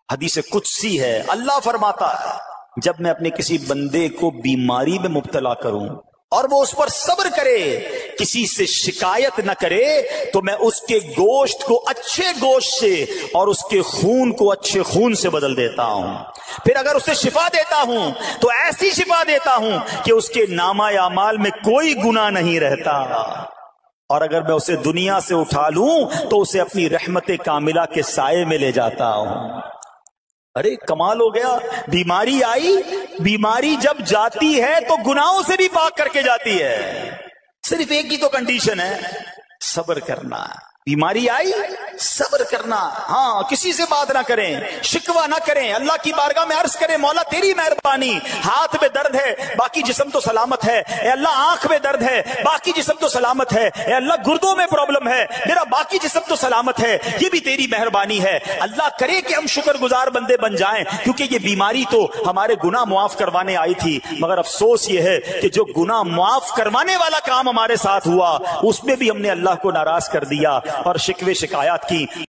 حدیث قدسی ہے، اللہ فرماتا ہے جب میں اپنے کسی بندے کو بیماری میں مبتلا کروں اور وہ اس پر صبر کرے، کسی سے شکایت نہ کرے، تو میں اس کے گوشت کو اچھے گوشت سے اور اس کے خون کو اچھے خون سے بدل دیتا ہوں۔ پھر اگر اسے شفا دیتا ہوں تو ایسی شفا دیتا ہوں کہ اس کے نامہ اعمال میں کوئی گناہ نہیں رہتا، اور اگر میں اسے دنیا سے اٹھا لوں تو اسے اپنی رحمت کاملہ کے سائے میں لے جاتا ہوں۔ ارے کمال ہو گیا، بیماری آئی، بیماری جب جاتی ہے تو گناہوں سے بھی پاک کر کے جاتی ہے، صرف ایک ہی تو کنڈیشن ہے، صبر کرنا۔ بیماری آئی، صبر کرنا، ہاں کسی سے بات نہ کریں، شکوہ نہ کریں، اللہ کی بارگاہ میں عرض کریں مولا تیری مہربانی، ہاتھ میں درد ہے باقی جسم تو سلامت ہے، اے اللہ آنکھ میں درد ہے باقی جسم تو سلامت ہے، اے اللہ گردوں میں پرابلم ہے میرا باقی جسم تو سلامت ہے، یہ بھی تیری مہربانی ہے۔ اللہ کرے کہ ہم شکر گزار بندے بن جائیں، کیونکہ یہ بیماری تو ہمارے گناہ معاف کروانے آئی تھی، مگر افسوس یہ ہے کہ جو گناہ معاف کروانے والا کام ہمارے ساتھ ہوا اس میں بھی ہم نے اللہ کو ناراض کر دیا اور شکوے شکایات کی۔